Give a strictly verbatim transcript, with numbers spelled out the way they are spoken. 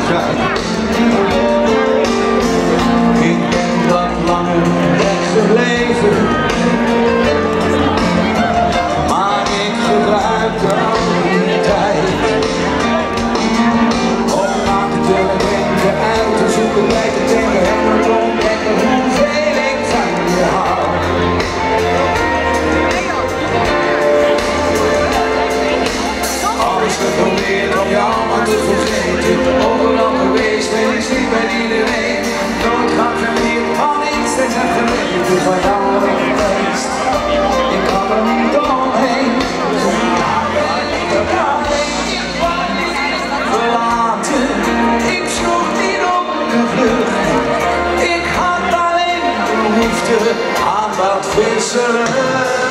zijn. Ik ben wat langer weggebleven, maar ik gebruikte al die tijd om naar te denken uit te zoeken bij te denken en te ontdekken hoeveel ik van je hou. Alles geprobeerd om jou maar te vergeten, overal geweest ben ik niet bij iedereen. Nooit gaat er meer van iets en het geweten van jou ben geweest. Ik kan er niet omheen, verlaten, ik sloeg niet op de vlucht. Ik had alleen behoefte aan wat vissen.